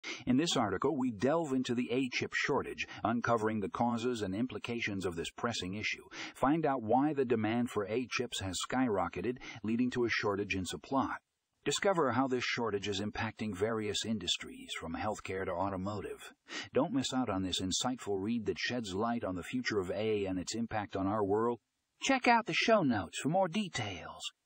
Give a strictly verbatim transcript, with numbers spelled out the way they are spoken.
In this article, we delve into the A-chip shortage, uncovering the causes and implications of this pressing issue. Find out why the demand for A-chips has skyrocketed, leading to a shortage in supply. Discover how this shortage is impacting various industries, from healthcare to automotive. Don't miss out on this insightful read that sheds light on the future of A I and its impact on our world. Check out the show notes for more details.